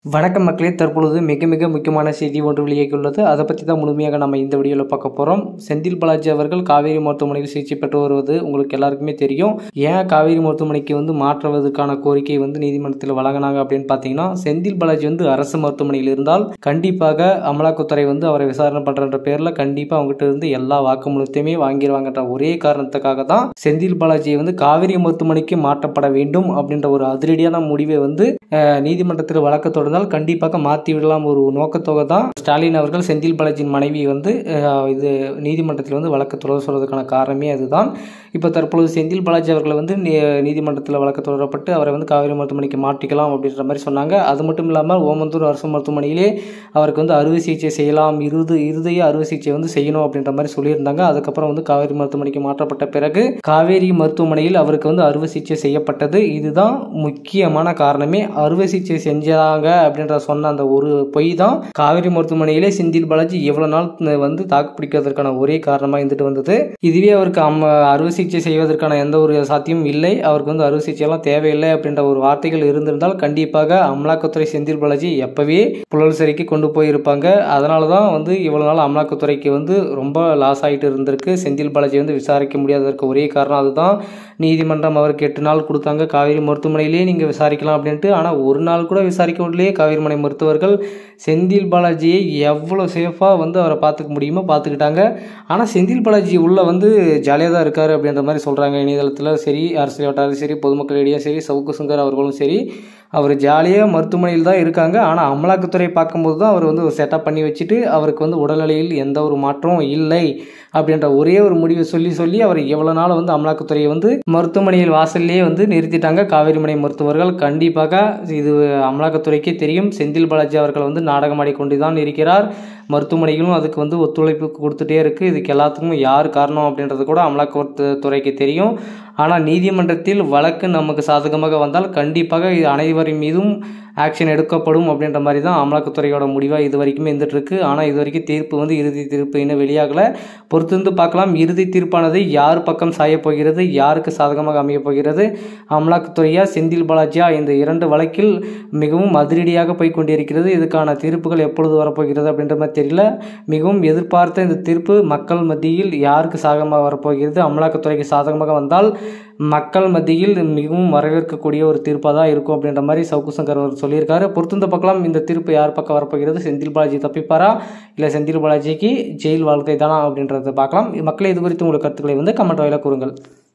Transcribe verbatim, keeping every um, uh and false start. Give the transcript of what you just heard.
வணக்கம் மக்களே, தற்பொழுது மிக மிக முக்கியமான செய்தி ஒன்று வெளியாகியுள்ளது. அதை பற்றி தான் முழுமையாக நம்ம இந்த வீடியோவில் பார்க்க போகிறோம். செந்தில் பாலாஜி அவர்கள் காவேரி மருத்துவமனையில் சிகிச்சை பெற்று வருவது உங்களுக்கு எல்லாருக்குமே தெரியும். ஏன் காவேரி மருத்துவமனைக்கு வந்து மாற்றுவதற்கான கோரிக்கை வந்து நீதிமன்றத்தில் வழங்கினாங்க அப்படின்னு பார்த்தீங்கன்னா, செந்தில் பாலாஜி வந்து அரசு மருத்துவமனையில் இருந்தால் கண்டிப்பாக அமலாக்கத்துறை வந்து அவரை விசாரணை பண்ணுறன்ற பேரில் கண்டிப்பாக அவங்ககிட்ட இருந்து எல்லா வாக்குமூலத்தையுமே வாங்கிடுவாங்கன்ற ஒரே காரணத்துக்காக தான் செந்தில் பாலாஜியை வந்து காவேரி மருத்துவமனைக்கு மாற்றப்பட வேண்டும் அப்படின்ற ஒரு அதிரடியான முடிவை வந்து நீதிமன்றத்தில் வழக்கு தொடர்ந்து கண்டிப்பாக மாற்றி விடலாம் ஒரு நோக்கத்தொகை தான் ஸ்டாலின் அவர்கள் செந்தில் பாலாஜியின் மனைவி வந்து இது நீதிமன்றத்தில் வந்து வழக்கு தொடர சொல்வதற்கான காரணமே அதுதான். இப்போ தற்பொழுது செந்தில் பாலாஜி அவர்களை வந்து நீதிமன்றத்தில் வழக்கு தொடரப்பட்டு அவரை வந்து காவேரி மருத்துவமனைக்கு மாற்றிக்கலாம் அப்படின்ற மாதிரி சொன்னாங்க. அது மட்டும் இல்லாமல் ஓமந்தூர் அரசு மருத்துவமனையிலே அவருக்கு வந்து அறுவை சிகிச்சை செய்யலாம், இருது இருதய அறுவை சிகிச்சை வந்து செய்யணும் அப்படின்ற மாதிரி சொல்லியிருந்தாங்க. அதுக்கப்புறம் வந்து காவேரி மருத்துவமனைக்கு மாற்றப்பட்ட பிறகு காவேரி மருத்துவமனையில் அவருக்கு வந்து அறுவை சிகிச்சை செய்யப்பட்டது. இதுதான் முக்கியமான காரணமே. அறுவை சிகிச்சை செஞ்சாங்க அப்படின்ற சொன்ன அந்த ஒரு பொய் தான் காவேரி மருத்துவமனையிலே செந்தில் பாலாஜி எவ்வளவு நாள் வந்து தாக்கு பிடிக்கிறதுக்கான ஒரே காரணமாக இருந்துட்டு வந்தது. இதுவே அவருக்கு அறுவை சிகிச்சை செய்வதற்கான எந்த ஒரு சாத்தியமும் இல்லை, அவருக்கு வந்து அறுவை சிகிச்சை எல்லாம் தேவையில்லை அப்படின்ற ஒரு வார்த்தைகள் இருந்திருந்தால் கண்டிப்பாக அமலாக்கத்துறை செந்தில் பாலாஜி எப்பவே புழல் சிறைக்கு கொண்டு போயிருப்பாங்க. அதனால தான் வந்து இவ்வளவு நாள் அமலாக்கத்துறைக்கு வந்து ரொம்ப லாஸ் ஆகிட்டு இருந்திருக்கு. செந்தில் பாலாஜி வந்து விசாரிக்க முடியாததற்கு ஒரே காரணம் அதுதான். நீதிமன்றம் அவருக்கு எட்டு நாள் கொடுத்தாங்க, காவேரி மருத்துவமனையிலேயே நீங்கள் விசாரிக்கலாம் அப்படின்ட்டு. ஆனால் ஒரு நாள் கூட விசாரிக்க முடியலையே. காவேரி மனை மருத்துவர்கள் செந்தில் பாலாஜியை எவ்வளோ சேஃபாக வந்து அவரை பார்த்துக்க முடியுமோ பார்த்துக்கிட்டாங்க. ஆனால் செந்தில் பாலாஜி உள்ள வந்து ஜாலியாக தான் இருக்காரு அப்படின்ற மாதிரி சொல்கிறாங்க இணையதளத்தில் சரி, அரசியல் வட்டாரம் சரி, பொதுமக்களிடையே சரி, சவுக்கு சங்கர் அவர்களும் சரி. அவர் ஜாலியாக மருத்துவமனையில் தான் இருக்காங்க. ஆனால் அமலாக்கத்துறை பார்க்கும்போது தான் அவர் வந்து ஒரு செட்டப் பண்ணி வச்சுட்டு அவருக்கு வந்து உடல்நிலையில் எந்த ஒரு மாற்றமும் இல்லை அப்படின்ற ஒரே ஒரு முடிவை சொல்லி சொல்லி அவர் எவ்வளோ நாள் வந்து அமலாக்கத்துறையை வந்து மருத்துவமனையில் வாசல்லே வந்து நிறுத்திட்டாங்க காவேரி மனை மருத்துவர்கள். கண்டிப்பாக இது அமலாக்கத்துறைக்கே தெரியும். செந்தில் பாலாஜி அவர்கள் வந்து நாடகமாடி கொண்டு தான் இருக்கிறார். மருத்துவமனைகளும் அதுக்கு வந்து ஒத்துழைப்பு கொடுத்துட்டே இருக்குது. இதுக்கு எல்லாத்துக்கும் யார் காரணம் அப்படின்றது கூட அமலாக்கத்துறைக்கு தெரியும். ஆனால் நீதிமன்றத்தில் வழக்கு நமக்கு சாதகமாக வந்தால் கண்டிப்பாக இது அனைவரின் மீதும் ஆக்ஷன் எடுக்கப்படும் அப்படின்ற மாதிரி தான் அமலாக்கத்துறையோட முடிவாக இது வரைக்குமே இருந்துட்டு இருக்கு. ஆனால் இது வரைக்கும் தீர்ப்பு வந்து இறுதி தீர்ப்பு இன்னும் வெளியாகலை. பொறுத்திருந்து பார்க்கலாம். இறுதி தீர்ப்பானது யார் பக்கம் சாய போகிறது, யாருக்கு சாதகமாக அமைய போகிறது, அமலாக்கத்துறையா செந்தில் பாலாஜியா, இந்த இரண்டு வழக்கில் மிகவும் அதிரடியாக போய் கொண்டிருக்கிறது. இதுக்கான தீர்ப்புகள் எப்பொழுது வரப்போகிறது அப்படின்ற மாதிரி தெரியல. மிகவும் எதிர்பார்த்த இந்த தீர்ப்பு மக்கள் மத்தியில் யாருக்கு சாதகமாக வரப்போகிறது, அமலாக்கத்துறைக்கு சாதகமாக வந்தால் மக்கள் மத்தியில் மிகவும் வரவேற்கக்கூடிய ஒரு தீர்ப்பாக தான் இருக்கும் அப்படின்ற மாதிரி சவுக்கு சங்கர் அவர் சொல்லியிருக்காரு. பொறுத்திருந்து பார்க்கலாம் இந்த தீர்ப்பு யார் பக்கம் வரப்போகிறது. செந்தில் பாலாஜி தப்பிப்பாரா இல்லை செந்தில் பாலாஜிக்கு ஜெயில் வாழ்க்கை தானா அப்படின்றத பார்க்கலாம். மக்களே, இது குறித்து உங்கள் கருத்துக்களை வந்து கமெண்ட் வாயிலாக கூறுங்கள்.